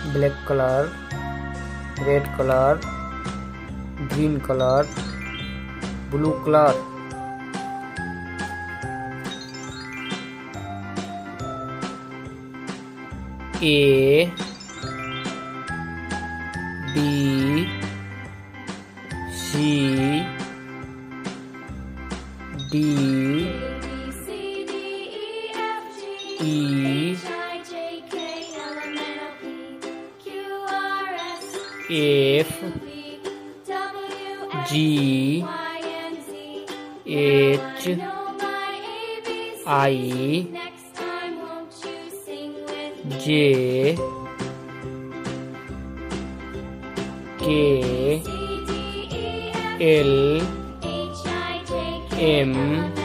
black color, red color, green color, blue color. A, B, C, D, E, F, G, H, I, J, K, L, M,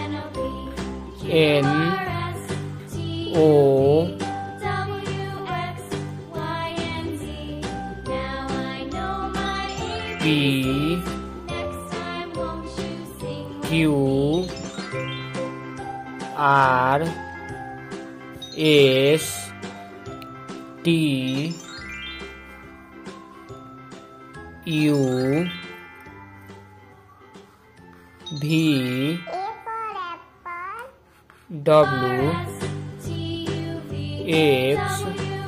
N, O, P, Q, R, S, T, U, V, W, X,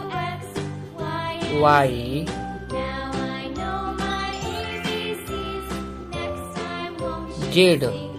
Y, Z.